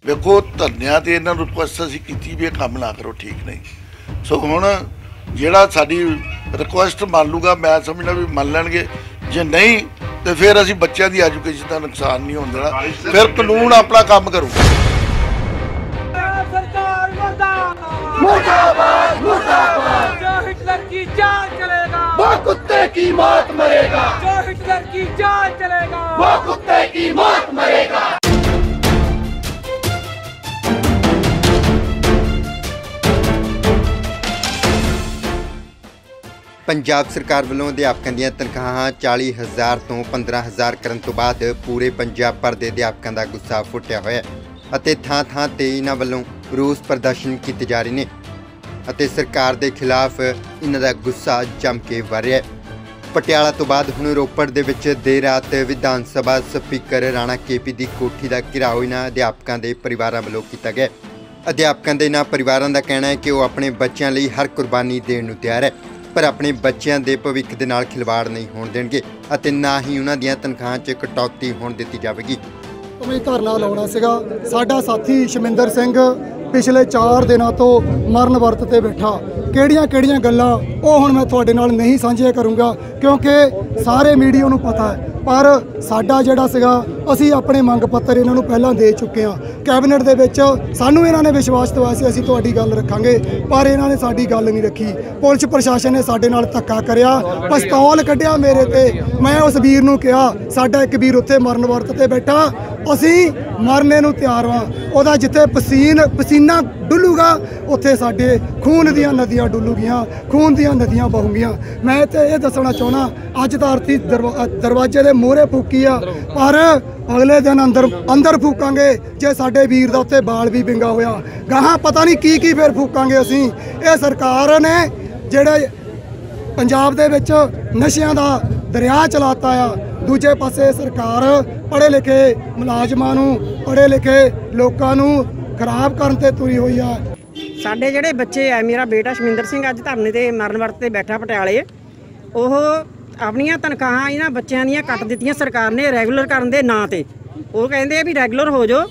देखो धरनिया तो इन्होंने रिक्वेस्ट असी की भी काम ना करो, ठीक नहीं। सो हुण जिहड़ा साडी रिक्वेस्ट मान लूगा, मैं समझना भी मान लैणगे। जे नहीं तो फिर असी बच्चों की एजुकेशन का नुकसान नहीं होने देना, फिर कानून अपना काम करूगा। मुर्दाबाद मुर्दाबाद, जो हिटलर की जान चलेगा वो कुत्ते की मौत मरेगा, जो हिटलर की जान चलेगा वो कुत्ते की मौत मरेगा। पंजाब सरकार वालों अध्यापकों दी तनख्वाहां 40,000 तो 15,000 करन तो बाद पूरे पंजाब भर के अध्यापकों का गुस्सा फुटिया होया है। थां थां ते इन्हां वालों रोस प्रदर्शन किए जा रहे हैं। सरकार के खिलाफ इन्हां दा गुस्सा जम के वध रहा है। पटियाला तो बाद हुण रोपड़ दे विच देर रात विधान सभा स्पीकर राणा KP की कोठी का घिराव इन्हां अध्यापकों के परिवारों वालों किया गया। अध्यापकों के इन्हां परिवारों का कहना है कि वो अपने बच्चों लिए हर कुर्बानी देने नूं तैयार है, पर अपने बच्चों के भविख के नाल खिलवाड़ नहीं होने देंगे और ना ही उन्हां दीआं तनख्वाहां 'च कटौती होण दित्ती जावेगी। धरना लाउणा सीगा। साडा साथी शमिंदर सिंह पिछले 4 दिनों तो मरण वर्त ते बैठा। किहड़ियां गल्लां ਉਹ ਹੁਣ मैं तुहाडे नाल नहीं साझियां करूँगा क्योंकि सारे मीडिया नूं पता है, पर साडा जिहड़ा सीगा असीं अपने मंग पत्र इन्हां नूं पहलां दे चुके हैं। कैबिनेट दे विच सानूं इन्हां ने विश्वास दिवाया सी असीं तुहाडी गल रखांगे, पर इन्हां ने साडी गल नहीं रखी। पुलिस प्रशासन ने साडे नाल धक्का करिया, पिस्तौल कढ़िया मेरे ते। मैं उस वीर नूं कहा, साडा एक वीर उत्थे मरण वर्त ते बैठा, असीं मरने नूं तैयार हां। ਉਹਦਾ जिथे पसीना डुलूगा उत्थे साडे खून दियां नदियां डुलूगियां, खून दियां नदियां बहूगियां। मैं तो ये दसना चाहना, अज तो अर्थी दरवाजे के मोहरे फूकी आ, पर अगले दिन अंदर फूकांगे जे साडे वीर दा उत्ते बाल भी विंगा होया। गाहां पता नहीं की फिर फूकांगे असीं। ये सरकार ने जिहड़े पंजाब दे विच नशियां दा दरिया चलाता आ, दूजे पासे सरकार पढ़े लिखे मुलाजमां नूं, पढ़े लिखे लोकां नूं खराब करन ते तुरी होई आ। साडे जिहड़े बच्चे है, मेरा बेटा शमिंदर सिंह अज धरने ते मरण वर्त ते बैठा पटियाले, ਉਹ ਆਪਣੀਆਂ ਤਨਖਾਹਾਂ ਇਹਨਾਂ ਬੱਚਿਆਂ ਦੀਆਂ ਕੱਟ ਦਿੱਤੀਆਂ ਸਰਕਾਰ ਨੇ ਰੈਗੂਲਰ ਕਰਨ ਦੇ ਨਾਂ ਤੇ। ਉਹ ਕਹਿੰਦੇ ਆ ਵੀ ਰੈਗੂਲਰ ਹੋ ਜਾਓ,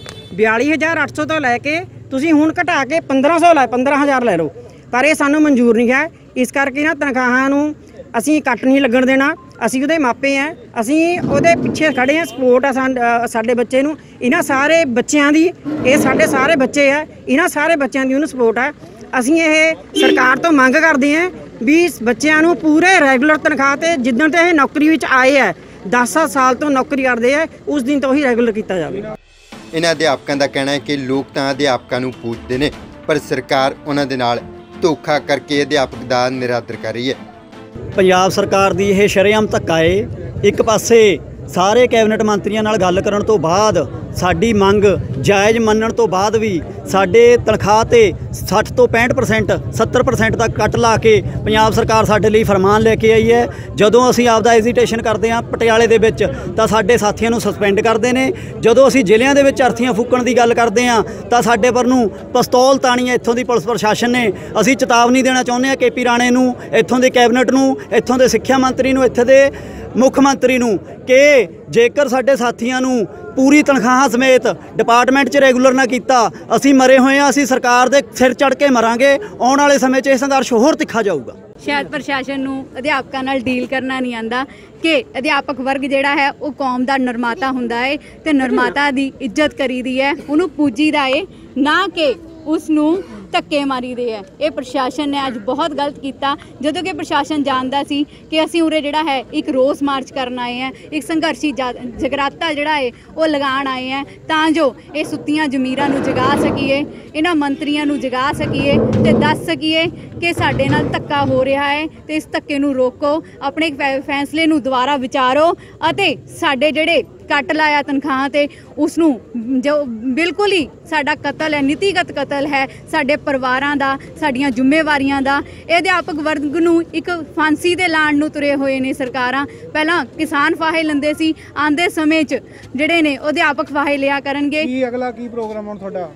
42,800 ਤੋਂ ਲੈ ਕੇ ਤੁਸੀਂ ਹੁਣ ਘਟਾ ਕੇ 15,000 ਲੈ ਲਓ, ਪਰ ਇਹ ਸਾਨੂੰ ਮਨਜ਼ੂਰ ਨਹੀਂ ਹੈ। ਇਸ ਕਰਕੇ ਇਹਨਾਂ ਤਨਖਾਹਾਂ ਨੂੰ ਅਸੀਂ ਕੱਟ नहीं लगन देना। ਅਸੀਂ ਉਹਦੇ ਮਾਪੇ ਆ, ਅਸੀਂ ਉਹਦੇ ਪਿੱਛੇ ਖੜੇ ਆ, ਸਪੋਰਟ ਆ ਸਾਡੇ ਬੱਚੇ ਨੂੰ। ਇਹਨਾਂ ਸਾਰੇ ਬੱਚਿਆਂ ਦੀ, ਇਹ ਸਾਡੇ ਸਾਰੇ ਬੱਚੇ ਆ, ਇਹਨਾਂ ਸਾਰੇ ਬੱਚਿਆਂ ਦੀ ਉਹਨੂੰ ਸਪੋਰਟ ਆ। ਅਸੀਂ ਇਹ ਸਰਕਾਰ ਤੋਂ ਮੰਗ ਕਰਦੇ ਆ ਵੀ ਬੱਚਿਆਂ ਨੂੰ ਪੂਰੇ ਰੈਗੂਲਰ ਤਨਖਾਹ ਤੇ ਜਿੱਦਣ ਤੇ ਇਹ ਨੌਕਰੀ ਵਿੱਚ ਆਏ ਆ, 10 ਸਾਲ ਤੋਂ ਨੌਕਰੀ ਕਰਦੇ ਆ, ਉਸ ਦਿਨ ਤੋਂ ਹੀ ਰੈਗੂਲਰ ਕੀਤਾ ਜਾਵੇ। ਇਹਨਾਂ ਅਧਿਆਪਕਾਂ ਦਾ ਕਹਿਣਾ ਹੈ ਕਿ ਲੋਕ ਤਾਂ ਅਧਿਆਪਕਾਂ ਨੂੰ ਪੂਜਦੇ ਨੇ, ਪਰ ਸਰਕਾਰ ਉਹਨਾਂ ਦੇ ਨਾਲ ਧੋਖਾ ਕਰਕੇ ਅਧਿਆਪਕ ਦਾ ਨਿਰਾਦਰ ਕਰ ਰਹੀ ਹੈ। ਪੰਜਾਬ ਸਰਕਾਰ ਦੀ ਇਹ ਸ਼ਰੇਆਮ ਧੱਕਾ ਏ। ਇੱਕ ਪਾਸੇ ਸਾਰੇ ਕੈਬਨਿਟ ਮੰਤਰੀਆਂ ਨਾਲ ਗੱਲ ਕਰਨ ਤੋਂ ਬਾਅਦ ਸਾਡੀ ਮੰਗ ਜਾਇਜ਼ ਮੰਨਣ ਤੋਂ ਬਾਅਦ ਵੀ ਸਾਡੇ ਤਨਖਾਹ ਤੇ 60 ਤੋਂ 65% 70% ਤੱਕ ਕੱਟ ਲਾ ਕੇ ਪੰਜਾਬ ਸਰਕਾਰ ਸਾਡੇ ਲਈ ਫਰਮਾਨ ਲੈ ਕੇ ਆਈ ਹੈ। ਜਦੋਂ ਅਸੀਂ ਆਪਦਾ ਐਜੀਟੇਸ਼ਨ ਕਰਦੇ ਹਾਂ ਪਟਿਆਲੇ ਦੇ ਵਿੱਚ ਤਾਂ ਸਾਡੇ ਸਾਥੀਆਂ ਨੂੰ ਸਸਪੈਂਡ ਕਰਦੇ ਨੇ। ਜਦੋਂ ਅਸੀਂ ਜ਼ਿਲ੍ਹਿਆਂ ਦੇ ਵਿੱਚ ਅਰਥੀਆਂ ਫੂਕਣ ਦੀ ਗੱਲ ਕਰਦੇ ਹਾਂ ਤਾਂ ਸਾਡੇ ਪਰ ਨੂੰ ਪਿਸਤੌਲ ਤਾਣੀ ਹੈ ਇੱਥੋਂ ਦੀ ਪੁਲਿਸ ਪ੍ਰਸ਼ਾਸਨ ਨੇ। ਅਸੀਂ ਚੇਤਾਵਨੀ ਦੇਣਾ ਚਾਹੁੰਦੇ ਹਾਂ KP ਰਾਣੇ ਨੂੰ, ਇੱਥੋਂ ਦੇ ਕੈਬਨਿਟ ਨੂੰ, ਇੱਥੋਂ ਦੇ ਸਿੱਖਿਆ ਮੰਤਰੀ ਨੂੰ, ਇੱਥੇ ਦੇ ਮੁੱਖ ਮੰਤਰੀ ਨੂੰ ਕਿ ਜੇਕਰ ਸਾਡੇ ਸਾਥੀਆਂ ਨੂੰ पूरी तनख्वाह समेत डिपार्टमेंट च रेगूलर ना किया, असी मरे हुए हैं, असी सरकार दे सिर चढ़ के मरांगे। आने वाले समय च संघर्ष होर तिखा जाऊगा। शायद प्रशासन नूं अध्यापकों नाल डील करना नहीं आंदा कि अध्यापक वर्ग जिहड़ा है वो कौम दा निर्माता हुंदा है ते निर्माता दी इज्जत करीदी है, उहनूं पूजीदा है, ना कि उसनूं धक्के मारी दे है। ये प्रशासन ने अज बहुत गलत किया। जदों कि प्रशासन जानता सी कि असीं उरे जिहड़ा है एक रोस मार्च करन आए हैं, एक संघर्षी जगराता जिहड़ा है वो लगाण आए हैं, तां जो ये सुत्तियां जमीरां नूं जगा सकीए, इन्हां मंत्रियां नूं जगा सकीए ते दस सकीए कि साडे नाल धक्का हो रहा है ते इस धक्के नूं रोको, अपने फैसले नूं दुबारा विचारो अते साडे जिहड़े ਕੱਟ ਲਾਇਆ ਤਨਖਾਹਾਂ ਤੇ ਉਸਨੂੰ ਜੋ ਬਿਲਕੁਲ ਹੀ ਸਾਡਾ ਕਤਲ ਹੈ, ਨੀਤੀਗਤ ਕਤਲ ਹੈ ਸਾਡੇ ਪਰਿਵਾਰਾਂ ਦਾ, ਸਾਡੀਆਂ ਜ਼ਿੰਮੇਵਾਰੀਆਂ ਦਾ। ਇਹ ਅਧਿਆਪਕ ਵਰਗ ਨੂੰ ਇੱਕ ਫਾਂਸੀ ਦੇ ਲਾਣ ਨੂੰ ਤੁਰੇ ਹੋਏ ਨੇ ਸਰਕਾਰਾਂ। ਪਹਿਲਾਂ ਕਿਸਾਨ ਫਾਹੇ ਲੈਂਦੇ ਸੀ, ਆਂਦੇ ਸਮੇਂ 'ਚ ਜਿਹੜੇ ਨੇ ਉਹ ਅਧਿਆਪਕ ਫਾਹੇ ਲਿਆ ਕਰਨਗੇ। ਕੀ ਅਗਲਾ ਕੀ ਪ੍ਰੋਗਰਾਮ ਹੁਣ ਤੁਹਾਡਾ?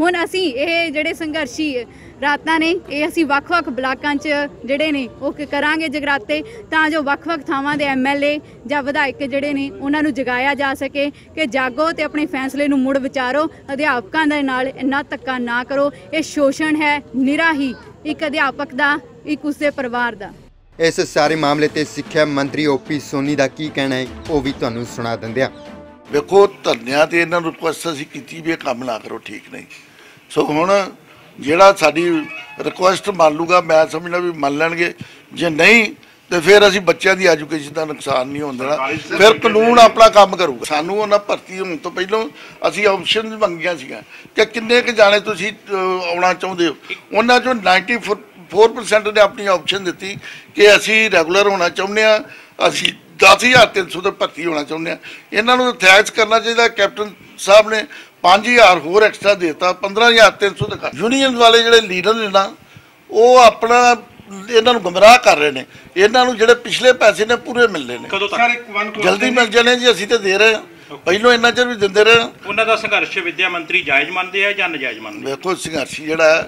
ਹੁਣ ਅਸੀਂ ਇਹ ਜਿਹੜੇ ਸੰਘਰਸ਼ੀ ਰਾਤਾਂ ਨੇ ਇਹ ਅਸੀਂ ਵੱਖ-ਵੱਖ ਬਲਾਕਾਂ 'ਚ ਜਿਹੜੇ ਨੇ ਉਹ ਕਰਾਂਗੇ ਜਗਰਾਤੇ, ਤਾਂ ਜੋ ਵੱਖ-ਵੱਖ ਥਾਵਾਂ ਦੇ ਐਮਐਲਏ ਜਾਂ ਵਿਧਾਇਕ ਜਿਹੜੇ ਨੇ ਉਹਨਾਂ ਨੂੰ ਜਗਾਇਆ ਜਾ ਸਕੇ ਕਿ ਜਾਗੋ ਤੇ ਆਪਣੇ ਫੈਸਲੇ ਨੂੰ ਮੁੜ ਵਿਚਾਰੋ, ਅਧਿਆਪਕਾਂ ਦੇ ਨਾਲ ਇੰਨਾ ਧੱਕਾ ਨਾ ਕਰੋ। ਇਹ ਸ਼ੋਸ਼ਣ ਹੈ ਨਿਰਾ ਹੀ ਇੱਕ ਅਧਿਆਪਕ ਦਾ, ਇੱਕ ਉਸਦੇ ਪਰਿਵਾਰ ਦਾ। ਇਸ ਸਾਰੇ ਮਾਮਲੇ ਤੇ ਸਿੱਖਿਆ ਮੰਤਰੀ ਓਪੀ ਸੋਨੀ ਦਾ ਕੀ ਕਹਿਣਾ ਹੈ ਉਹ ਵੀ ਤੁਹਾਨੂੰ ਸੁਣਾ ਦਿੰਦੇ ਹਾਂ। ਵੇਖੋ ਧਰਨਿਆਂ ਤੇ ਇਹਨਾਂ ਨੂੰ ਰਿਕੁਐਸਟ ਅਸੀਂ ਕੀਤੀ ਵੀ ਇਹ ਕੰਮ ਨਾ ਕਰੋ, ਠੀਕ ਨਹੀਂ। ਸੋ ਹੁਣ ਜਿਹੜਾ ਸਾਡੀ ਰਿਕੁਐਸਟ ਮੰਨ ਲੂਗਾ, ਮੈਂ ਸਮਝਦਾ ਵੀ ਮੰਨ ਲੈਣਗੇ, ਜੇ ਨਹੀਂ ਤੇ ਫਿਰ ਅਸੀਂ ਬੱਚਿਆਂ ਦੀ ਐਜੂਕੇਸ਼ਨ ਦਾ ਨੁਕਸਾਨ ਨਹੀਂ ਹੋਣ ਦੇਣਾ, ਫਿਰ ਕਾਨੂੰਨ ਆਪਣਾ ਕੰਮ ਕਰੂਗਾ। ਸਾਨੂੰ ਉਹਨਾਂ ਭਰਤੀ ਹੋਣ ਤੋਂ ਪਹਿਲਾਂ ਅਸੀਂ ਆਪਸ਼ਨਸ ਮੰਗੀਆਂ ਸੀਗੀਆਂ ਕਿ ਕਿੰਨੇ ਕੁ ਜਾਣੇ ਤੁਸੀਂ ਆਉਣਾ ਚਾਹੁੰਦੇ ਹੋ। ਉਹਨਾਂ 'ਚੋਂ 94% ਨੇ ਆਪਣੀ ਆਪਸ਼ਨ ਦਿੱਤੀ ਕਿ ਅਸੀਂ ਰੈਗੂਲਰ ਹੋਣਾ ਚਾਹੁੰਦੇ ਹਾਂ, ਅਸੀਂ 10,300 ਤੇ ਭਰਤੀ ਹੋਣਾ ਚਾਹੁੰਦੇ ਹਾਂ। ਇਹਨਾਂ ਨੂੰ ਥੈਂਕਸ ਕਰਨਾ ਚਾਹੀਦਾ, ਕੈਪਟਨ ਸਾਹਿਬ ਨੇ 5,000 ਹੋਰ ਐਕਸਟਰਾ ਦੇਤਾ, 15,300 ਤੱਕ। ਯੂਨੀਅਨ ਵਾਲੇ ਜਿਹੜੇ ਲੀਡਰ ਨੇ ਨਾ ਉਹ ਆਪਣਾ ਇਹਨਾਂ ਨੂੰ ਗੁੰਮਰਾਹ ਕਰ ਰਹੇ ਨੇ। ਇਹਨਾਂ ਨੂੰ ਜਿਹੜੇ ਪਿਛਲੇ ਪੈਸੇ ਨੇ ਪੂਰੇ ਮਿਲਦੇ ਨੇ, ਜਲਦੀ ਮਿਲ ਜਾਣੇ ਜੀ, ਅਸੀਂ ਤੇ ਦੇ ਰਹੇ ਹਾਂ, ਪਹਿਲੋਂ ਇੰਨਾ ਚਿਰ ਵੀ ਦਿੰਦੇ ਰਹੇ। ਉਹਨਾਂ ਦਾ ਸੰਘਰਸ਼ ਵਿਦਿਆ ਮੰਤਰੀ ਜਾਇਜ਼ ਮੰਨਦੇ ਆ ਜਾਂ ਨਜਾਇਜ਼ ਮੰਨਦੇ? ਵੇਖੋ ਸੰਘਰਸ਼ੀ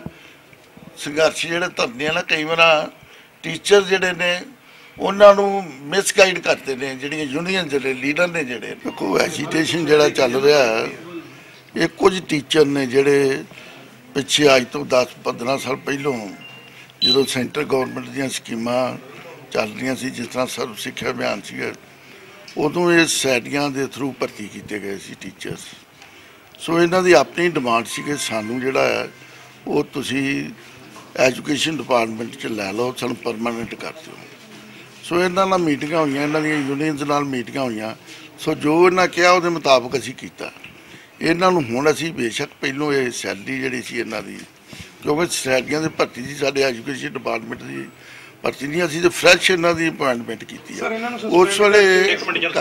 ਜਿਹੜੇ ਧਰਨੇ ਆ ਨਾ, ਕਈ ਵਾਰ ਟੀਚਰ ਜਿਹੜੇ ਨੇ ਉਹਨਾਂ ਨੂੰ ਮਿਸਗਾਈਡ ਕਰਦੇ ਨੇ, ਜਿਹੜੀਆਂ ਯੂਨੀਅਨ ਜਿਹੜੇ ਲੀਡਰ ਨੇ ਜਿਹੜੇ। ਦੇਖੋ ਐਜੀਟੇਸ਼ਨ ਜਿਹੜਾ ਚੱਲ ਰਿਹਾ, ਇਹ ਕੁਝ ਟੀਚਰ ਨੇ ਜਿਹੜੇ ਪਿੱਛੇ ਅੱਜ ਤੋਂ 10-15 ਸਾਲ ਪਹਿਲੋਂ ਜਦੋਂ ਸੈਂਟਰ ਗੌਰਮੈਂਟ ਦੀਆਂ ਸਕੀਮਾਂ ਚੱਲ ਰਹੀਆਂ ਸੀ, ਜਿਸ ਤਰ੍ਹਾਂ ਸਰਵ ਸਿੱਖਿਆ ਅਭਿਆਨ ਸੀਗਾ, ਉਦੋਂ ਇਹ ਸੈਟੀਆਂ ਦੇ ਥਰੂ ਭਰਤੀ ਕੀਤੇ ਗਏ ਸੀ ਟੀਚਰਸ। ਸੋ ਇਹਨਾਂ ਦੀ ਆਪਣੀ ਡਿਮਾਂਡ ਸੀ ਕਿ ਸਾਨੂੰ ਜਿਹੜਾ ਹੈ ਉਹ ਤੁਸੀਂ ਐਜੂਕੇਸ਼ਨ ਡਿਪਾਰਟਮੈਂਟ 'ਚ ਲੈ ਲਓ, ਸਾਨੂੰ ਪਰਮਾਨੈਂਟ ਕਰ ਦਿਓ। ਸੋ ਇਹਨਾਂ ਨਾਲ ਮੀਟਿੰਗਾਂ ਹੋਈਆਂ, ਇਹਨਾਂ ਦੀਆਂ ਯੂਨੀਅਨਸ ਨਾਲ ਮੀਟਿੰਗਾਂ ਹੋਈਆਂ। ਸੋ ਜੋ ਇਹਨਾਂ ਕਿਹਾ ਉਹਦੇ ਮੁਤਾਬਕ ਅਸੀਂ ਕੀਤਾ। ਇਹਨਾਂ ਨੂੰ ਹੁਣ ਅਸੀਂ ਬੇਸ਼ੱਕ ਪਹਿਲੋਂ ਇਹ ਸੈਲਰੀ ਜਿਹੜੀ ਸੀ ਇਹਨਾਂ ਦੀ, ਕਿਉਂਕਿ ਸੈਲਰੀਆਂ ਦੀ ਭਰਤੀ ਸੀ ਸਾਡੇ ਐਜੂਕੇਸ਼ਨ ਡਿਪਾਰਟਮੈਂਟ ਦੀ ਭਰਤੀ ਨਹੀਂ, ਅਸੀਂ ਤਾਂ ਫਰੈਸ਼ ਇਹਨਾਂ ਦੀ ਅਪਾਇੰਟਮੈਂਟ ਕੀਤੀ ਆ ਉਸ ਵੇਲੇ।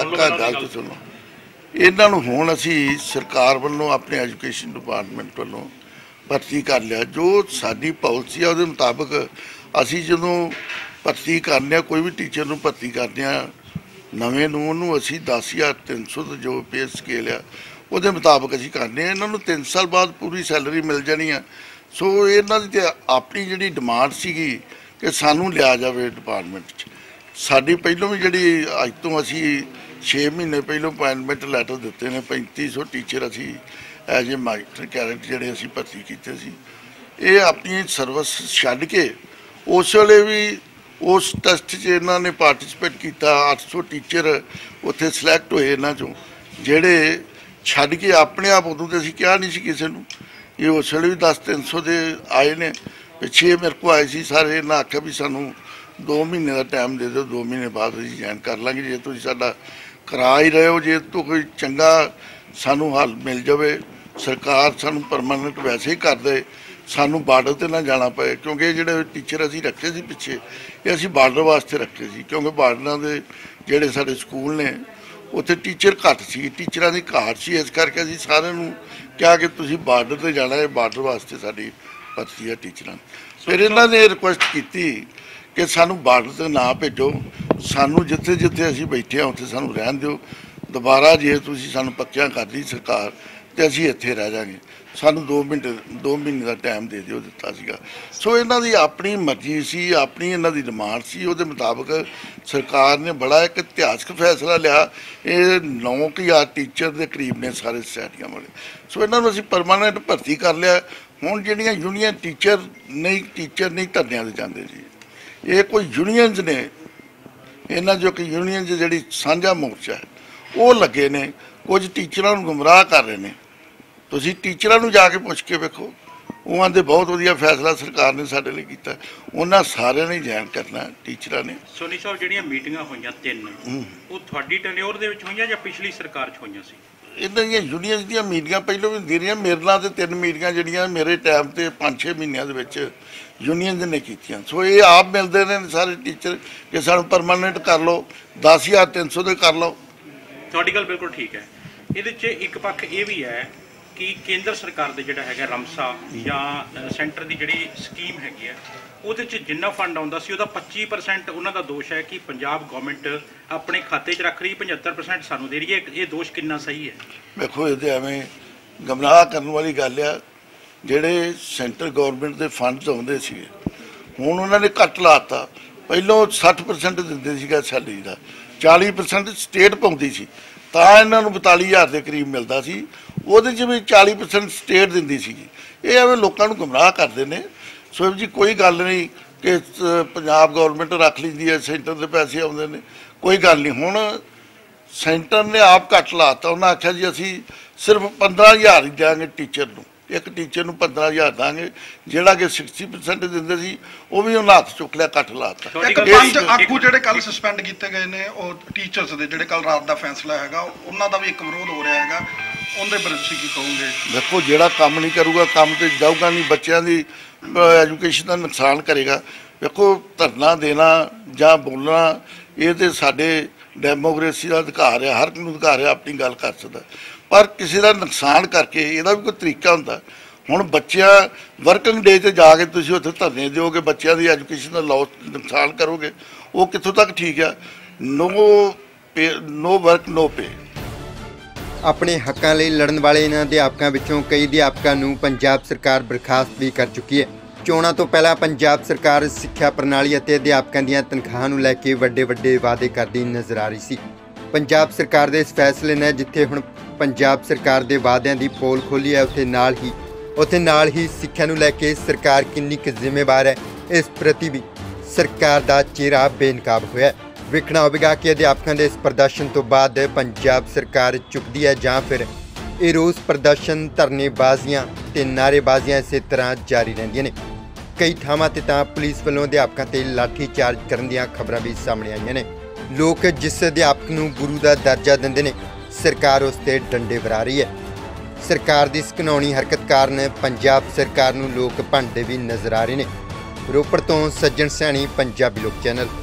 ਗੱਲ ਸੁਣੋ, ਇਹਨਾਂ ਨੂੰ ਹੁਣ ਅਸੀਂ ਸਰਕਾਰ ਵੱਲੋਂ ਆਪਣੇ ਐਜੂਕੇਸ਼ਨ ਡਿਪਾਰਟਮੈਂਟ ਵੱਲੋਂ ਭਰਤੀ ਕਰ ਲਿਆ। ਜੋ ਸਾਡੀ ਪਾਲਿਸੀ ਆ ਉਹਦੇ ਮੁਤਾਬਕ ਅਸੀਂ ਜਦੋਂ ਭਰਤੀ ਕਰਨੇ ਆ, ਕੋਈ ਵੀ ਟੀਚਰ ਨੂੰ ਭਰਤੀ ਕਰਦੇ ਆ ਨਵੇਂ ਨੂੰ, ਉਹਨੂੰ ਅਸੀਂ 10,300 ਦਾ ਜੋ ਪੇ ਸਕੇਲ ਆ ਉਹਦੇ ਮੁਤਾਬਕ ਅਸੀਂ ਕਰਨੇ ਆ। ਇਹਨਾਂ ਨੂੰ 3 ਸਾਲ ਬਾਅਦ ਪੂਰੀ ਸੈਲਰੀ ਮਿਲ ਜਾਣੀ ਆ। ਸੋ ਇਹਨਾਂ ਦੀ ਤੇ ਆਪਣੀ ਜਿਹੜੀ ਡਿਮਾਂਡ ਸੀਗੀ ਕਿ ਸਾਨੂੰ ਲਿਆ ਜਾਵੇ ਡਿਪਾਰਟਮੈਂਟ 'ਚ। ਸਾਡੀ ਪਹਿਲੋਂ ਵੀ ਜਿਹੜੀ ਅੱਜ ਤੋਂ ਅਸੀਂ 6 ਮਹੀਨੇ ਪਹਿਲੋਂ ਅਪਾਇੰਟਮੈਂਟ ਲੈਟਰ ਦਿੱਤੇ ਨੇ, 3500 ਟੀਚਰ ਅਸੀਂ ਐਜ ਏ ਮਾਸਟਰ ਕੈਡਟ ਜਿਹੜੇ ਅਸੀਂ ਭਰਤੀ ਕੀਤੇ ਸੀ। ਇਹ ਆਪਣੀ ਸਰਵਿਸ ਛੱਡ ਕੇ ਉਸ ਵੇਲੇ ਵੀ ਉਸ ਟੈਸਟ 'ਚ ਇਹਨਾਂ ਨੇ ਪਾਰਟੀਸਪੇਟ ਕੀਤਾ। 800 ਟੀਚਰ ਉੱਥੇ ਸਿਲੈਕਟ ਹੋਏ ਇਹਨਾਂ 'ਚੋਂ, ਜਿਹੜੇ ਛੱਡ ਕੇ ਆਪਣੇ ਆਪ। ਉਦੋਂ ਤਾਂ ਅਸੀਂ ਕਿਹਾ ਨਹੀਂ ਸੀ ਕਿਸੇ ਨੂੰ, ਇਹ ਉਸ ਵੇਲੇ ਵੀ 10,300 ਦੇ ਆਏ ਨੇ। ਪਿੱਛੇ ਮੇਰੇ ਕੋਲ ਆਏ ਸੀ ਸਾਰੇ, ਇਹਨਾਂ ਆਖਿਆ ਵੀ ਸਾਨੂੰ 2 ਮਹੀਨੇ ਦਾ ਟਾਈਮ ਦੇ ਦਿਓ, 2 ਮਹੀਨੇ ਬਾਅਦ ਅਸੀਂ ਜੁਆਇਨ ਕਰ ਲਾਂਗੇ। ਜੇ ਤੁਸੀਂ ਸਾਡਾ ਕਰਾ ਹੀ ਰਹੇ ਹੋ, ਜੇ ਤੋਂ ਕੋਈ ਚੰਗਾ ਸਾਨੂੰ ਹੱਲ ਮਿਲ ਜਾਵੇ, ਸਰਕਾਰ ਸਾਨੂੰ ਪਰਮਾਨੈਂਟ ਵੈਸੇ ਹੀ ਕਰ ਦੇ, ਸਾਨੂੰ ਬਾਰਡਰ 'ਤੇ ਨਾ ਜਾਣਾ ਪਏ। ਕਿਉਂਕਿ ਜਿਹੜੇ ਟੀਚਰ ਅਸੀਂ ਰੱਖੇ ਸੀ ਪਿੱਛੇ, ਇਹ ਅਸੀਂ ਬਾਰਡਰ ਵਾਸਤੇ ਰੱਖੇ ਸੀ, ਕਿਉਂਕਿ ਬਾਰਡਰਾਂ ਦੇ ਜਿਹੜੇ ਸਾਡੇ ਸਕੂਲ ਨੇ ਉੱਥੇ ਟੀਚਰ ਘੱਟ ਸੀ, ਟੀਚਰਾਂ ਦੀ ਘਾਟ ਸੀ। ਇਸ ਕਰਕੇ ਅਸੀਂ ਸਾਰਿਆਂ ਨੂੰ ਕਿਹਾ ਕਿ ਤੁਸੀਂ ਬਾਰਡਰ 'ਤੇ ਜਾਣਾ ਹੈ, ਬਾਰਡਰ ਵਾਸਤੇ ਸਾਡੀ ਭਰਤੀ ਹੈ ਟੀਚਰਾਂ। ਫਿਰ ਇਹਨਾਂ ਨੇ ਰਿਕੁਐਸਟ ਕੀਤੀ ਕਿ ਸਾਨੂੰ ਬਾਰਡਰ 'ਤੇ ਨਾ ਭੇਜੋ, ਸਾਨੂੰ ਜਿੱਥੇ ਜਿੱਥੇ ਅਸੀਂ ਬੈਠੇ ਹਾਂ ਉੱਥੇ ਸਾਨੂੰ ਰਹਿਣ ਦਿਓ। ਦੁਬਾਰਾ ਜੇ ਤੁਸੀਂ ਸਾਨੂੰ ਪੱਕਿਆਂ ਕਰਦੀ ਸਰਕਾਰ ਤੇ ਅਸੀਂ ਇੱਥੇ ਰਹਿ ਜਾਵਾਂਗੇ, ਸਾਨੂੰ 2 ਮਹੀਨੇ ਦਾ ਟਾਈਮ ਦੇ ਦਿਓ, ਦਿੱਤਾ ਸੀਗਾ। ਸੋ ਇਹਨਾਂ ਦੀ ਆਪਣੀ ਮਰਜ਼ੀ ਸੀ, ਆਪਣੀ ਇਹਨਾਂ ਦੀ ਡਿਮਾਂਡ ਸੀ। ਉਹਦੇ ਮੁਤਾਬਕ ਸਰਕਾਰ ਨੇ ਬੜਾ ਇੱਕ ਇਤਿਹਾਸਕ ਫੈਸਲਾ ਲਿਆ। ਇਹ 9,000 ਟੀਚਰ ਦੇ ਕਰੀਬ ਨੇ ਸਾਰੇ ਸੋਸਾਇਟੀਆਂ ਵਾਲੇ। ਸੋ ਇਹਨਾਂ ਨੂੰ ਅਸੀਂ ਪਰਮਾਨੈਂਟ ਭਰਤੀ ਕਰ ਲਿਆ। ਹੁਣ ਜਿਹੜੀਆਂ ਯੂਨੀਅਨ ਟੀਚਰ ਨਹੀਂ ਧਰਨਿਆਂ 'ਤੇ ਜਾਂਦੇ ਜੀ, ਇਹ ਕੋਈ ਯੂਨੀਅਨਸ ਨੇ, ਇਹਨਾਂ ਜੋ ਕਿ ਯੂਨੀਅਨ ਜਿਹੜੀ ਸਾਂਝਾ ਮੋਰਚਾ ਹੈ ਉਹ ਲੱਗੇ ਨੇ, ਕੁਝ ਟੀਚਰਾਂ ਨੂੰ ਗੁੰਮਰਾਹ ਕਰ ਰਹੇ ਨੇ। ਤੁਸੀਂ ਟੀਚਰਾਂ ਨੂੰ ਜਾ ਕੇ ਪੁੱਛ ਕੇ ਵੇਖੋ, ਉਹਨਾਂ ਦੇ ਬਹੁਤ ਵਧੀਆ ਫੈਸਲਾ ਸਰਕਾਰ ਨੇ ਸਾਡੇ ਲਈ ਕੀਤਾ। ਉਹਨਾਂ ਸਾਰਿਆਂ ਨੇ ਜੁਆਇਨ ਕਰਨਾ ਟੀਚਰਾਂ ਨੇ। ਸੋਨੀ ਸਾਹਿਬ, ਜਿਹੜੀਆਂ ਮੀਟਿੰਗਾਂ ਹੋਈਆਂ 3 ਉਹ ਤੁਹਾਡੀ ਟੈਨਿਓਰ ਦੇ ਵਿੱਚ ਹੋਈਆਂ ਜਾਂ ਪਿਛਲੀ ਸਰਕਾਰ 'ਚ ਹੋਈਆਂ ਸੀ? ਇਹਨਾਂ ਦੀਆਂ ਯੂਨੀਅਨਸ ਦੀਆਂ ਮੀਟਿੰਗਾਂ ਪਹਿਲਾਂ ਵੀ ਹੁੰਦੀਆਂ ਰਹੀਆਂ। ਮੇਰੇ ਨਾਲ ਤੇ 3 ਮੀਟਿੰਗਾਂ ਜਿਹੜੀਆਂ ਮੇਰੇ ਟਾਈਮ ਤੇ 5-6 ਮਹੀਨਿਆਂ ਦੇ ਵਿੱਚ ਯੂਨੀਅਨਸ ਨੇ ਕੀਤੀਆਂ। ਸੋ ਇਹ ਆਪ ਮਿਲਦੇ ਨੇ ਸਾਰੇ ਟੀਚਰ ਕਿ ਸਾਨੂੰ ਪਰਮਾਨੈਂਟ ਕਰ ਲਓ, 10,300 ਦੇ ਕਰ ਲਓ। ਤੁਹਾਡੀ ਗੱਲ ਬਿਲਕੁਲ ਠੀਕ ਹੈ। ਇਹਦੇ 'ਚ ਇੱਕ ਪੱਖ ਇਹ ਵੀ ਹੈ ਕਿ ਕੇਂਦਰ ਸਰਕਾਰ ਦੇ ਜਿਹੜਾ ਹੈਗਾ ਰਮਸਾ ਜਾਂ ਸੈਂਟਰ ਦੀ ਜਿਹੜੀ ਸਕੀਮ ਹੈਗੀ ਹੈ, ਉਹਦੇ 'ਚ ਜਿੰਨਾ ਫੰਡ ਆਉਂਦਾ ਸੀ ਉਹਦਾ 25% ਉਹਨਾਂ ਦਾ ਦੋਸ਼ ਹੈ ਕਿ ਪੰਜਾਬ ਗੌਰਮੈਂਟ ਆਪਣੇ ਖਾਤੇ 'ਚ ਰੱਖ ਰਹੀ, 75% ਸਾਨੂੰ ਦੇ ਰਹੀ ਹੈ। ਇਹ ਦੋਸ਼ ਕਿੰਨਾ ਸਹੀ ਹੈ? ਵੇਖੋ, ਇਹ ਤਾਂ ਐਵੇਂ ਗਮਰਾਹ ਕਰਨ ਵਾਲੀ ਗੱਲ ਆ। ਜਿਹੜੇ ਸੈਂਟਰ ਗਵਰਨਮੈਂਟ ਦੇ ਫੰਡਸ ਆਉਂਦੇ ਸੀਗੇ ਹੁਣ ਉਹਨਾਂ ਨੇ ਘੱਟ ਲਾਤਾ। ਪਹਿਲਾਂ 60% ਦਿੰਦੇ ਸੀਗਾ ਸੈਲਰੀ ਦਾ, 40% ਸਟੇਟ ਪਾਉਂਦੀ ਸੀ ਤਾਂ ਇਹਨਾਂ ਨੂੰ 42,000 ਦੇ ਕਰੀਬ ਮਿਲਦਾ ਸੀ। ਉਹਦੇ 'ਚ ਵੀ 40% ਸਟੇਟ ਦਿੰਦੀ ਸੀਗੀ। ਇਹ ਐਵੇਂ ਲੋਕਾਂ ਨੂੰ ਗੁੰਮਰਾਹ ਕਰਦੇ ਨੇ। ਸੋ ਜੀ ਕੋਈ ਗੱਲ ਨਹੀਂ ਕਿ ਪੰਜਾਬ ਗਵਰਨਮੈਂਟ ਰੱਖ ਲੈਂਦੀ ਹੈ, ਸੈਂਟਰ ਦੇ ਪੈਸੇ ਆਉਂਦੇ ਨੇ, ਕੋਈ ਗੱਲ ਨਹੀਂ। ਹੁਣ ਸੈਂਟਰ ਨੇ ਆਪ ਘੱਟ ਲਾਤਾ। ਉਹਨਾਂ ਆਖਿਆ ਜੀ ਅਸੀਂ ਸਿਰਫ 15,000 ਹੀ ਦਿਆਂਗੇ ਟੀਚਰ ਨੂੰ, ਇੱਕ ਟੀਚਰ ਨੂੰ 15,000 ਦਾਂਗੇ, ਜਿਹੜਾ ਕਿ 60% ਦਿੰਦੇ ਸੀ ਉਹ ਵੀ ਉਹਨਾਂ ਹੱਥ ਚੁੱਕ ਲਿਆ, ਘੱਟ ਲਾਤਾ। ਇੱਕ 5 ਆਗੂ ਜਿਹੜੇ ਕੱਲ ਸਸਪੈਂਡ ਕੀਤੇ ਗਏ ਨੇ ਉਹ ਟੀਚਰਸ ਦੇ, ਜਿਹੜੇ ਕੱਲ ਰਾਤ ਦਾ ਫੈਸਲਾ ਹੈਗਾ ਉਹਨਾਂ ਦਾ ਵੀ ਇੱਕ ਵਿਰੋਧ ਹੋ ਰਿਹਾ ਹੈਗਾ, ਉਹਦੇ ਬਾਰੇ ਤੁਸੀਂ ਕੀ ਕਹੋਗੇ? ਦੇਖੋ ਜਿਹੜਾ ਕੰਮ ਨਹੀਂ ਕਰੂਗਾ ਕੰਮ ਤੇ ਜਾਊਗਾ ਨਹੀਂ, ਬੱਚਿਆਂ ਦੀ ਐਜੂਕੇਸ਼ਨ ਦਾ ਨੁਕਸਾਨ ਕਰੇਗਾ। ਵੇਖੋ ਧਰਨਾ ਦੇਣਾ ਜਾਂ ਬੋਲਣਾ ਇਹ ਤੇ ਸਾਡੇ ਡੈਮੋਕ੍ਰੇਸੀ ਦਾ ਅਧਿਕਾਰ ਹੈ, ਹਰ ਇੱਕ ਨੂੰ ਅਧਿਕਾਰ ਹੈ ਆਪਣੀ ਗੱਲ ਕਰ ਸਕਦਾ, ਪਰ ਕਿਸੇ ਦਾ ਨੁਕਸਾਨ ਕਰਕੇ ਇਹਦਾ ਵੀ ਕੋਈ ਤਰੀਕਾ ਹੁੰਦਾ। ਹੁਣ ਬੱਚਿਆਂ ਵਰਕਿੰਗ ਡੇ 'ਤੇ ਜਾ ਕੇ ਤੁਸੀਂ ਉੱਥੇ ਧਰਨੇ ਦਿਓਗੇ, ਬੱਚਿਆਂ ਦੀ ਐਜੂਕੇਸ਼ਨ ਦਾ ਨੁਕਸਾਨ ਕਰੋਗੇ, ਉਹ ਕਿੱਥੋਂ ਤੱਕ ਠੀਕ ਆ? No work no pay. ਆਪਣੇ ਹੱਕਾਂ ਲਈ ਲੜਨ ਵਾਲੇ ਇਹਨਾਂ ਅਧਿਆਪਕਾਂ ਵਿੱਚੋਂ ਕਈ ਅਧਿਆਪਕਾਂ ਨੂੰ ਪੰਜਾਬ ਸਰਕਾਰ ਬਰਖਾਸਤ ਵੀ ਕਰ ਚੁੱਕੀ ਹੈ। ਚੋਣਾਂ ਤੋਂ ਪਹਿਲਾਂ ਪੰਜਾਬ ਸਰਕਾਰ ਸਿੱਖਿਆ ਪ੍ਰਣਾਲੀ ਅਤੇ ਅਧਿਆਪਕਾਂ ਦੀਆਂ ਤਨਖਾਹਾਂ ਨੂੰ ਲੈ ਕੇ ਵੱਡੇ ਵਾਅਦੇ ਕਰਦੀ ਨਜ਼ਰ ਆ ਰਹੀ ਸੀ। ਪੰਜਾਬ ਸਰਕਾਰ ਦੇ ਇਸ ਫੈਸਲੇ ਨੇ ਜਿੱਥੇ ਹੁਣ ਪੰਜਾਬ ਸਰਕਾਰ ਦੇ ਵਾਅਦਿਆਂ ਦੀ ਪੋਲ ਖੋਲ੍ਹੀ ਹੈ, ਉੱਥੇ ਨਾਲ ਹੀ ਸਿੱਖਿਆ ਨੂੰ ਲੈ ਕੇ ਸਰਕਾਰ ਕਿੰਨੀ ਕੁ ਜ਼ਿੰਮੇਵਾਰ ਹੈ, ਇਸ ਪ੍ਰਤੀ ਵੀ ਸਰਕਾਰ ਦਾ ਚਿਹਰਾ ਬੇਨਕਾਬ ਹੋਇਆ। ਵੇਖਣਾ ਹੋਵੇਗਾ ਕਿ ਅਧਿਆਪਕਾਂ ਦੇ ਇਸ ਪ੍ਰਦਰਸ਼ਨ ਤੋਂ ਬਾਅਦ ਪੰਜਾਬ ਸਰਕਾਰ ਚੁੱਕਦੀ ਹੈ ਜਾਂ ਫਿਰ ਇਹ ਰੋਸ ਪ੍ਰਦਰਸ਼ਨ, ਧਰਨੇਬਾਜ਼ੀਆਂ ਤੇ ਨਾਅਰੇਬਾਜ਼ੀਆਂ ਇਸੇ ਤਰ੍ਹਾਂ ਜਾਰੀ ਰਹਿੰਦੀਆਂ ਨੇ। ਕਈ ਥਾਵਾਂ ਤੇ ਤਾਂ ਪੁਲਿਸ ਵੱਲੋਂ ਅਧਿਆਪਕਾਂ ਤੇ ਲਾਠੀ ਚਾਰਜ ਕਰਨ ਦੀਆਂ ਖਬਰਾਂ ਵੀ ਸਾਹਮਣੇ ਆਈਆਂ ਨੇ। ਲੋਕ ਜਿਸ ਅਧਿਆਪਕ ਨੂੰ ਗੁਰੂ ਦਾ ਦਰਜਾ ਦਿੰਦੇ ਨੇ, ਸਰਕਾਰ ਉਸ ਤੇ ਡੰਡੇ ਵਰਾ ਰਹੀ ਹੈ। ਸਰਕਾਰ ਦੀ ਇਸ ਘਿਨਾਉਣੀ ਹਰਕਤ ਕਾਰਨ ਪੰਜਾਬ ਸਰਕਾਰ ਨੂੰ ਲੋਕ ਭੰਡਦੇ ਵੀ ਨਜ਼ਰ ਆ ਰਹੇ ਨੇ। ਰੋਪੜ ਤੋਂ ਸੱਜਣ ਸੈਣੀ, ਪੰਜਾਬੀ ਲੋਕ ਚੈਨਲ।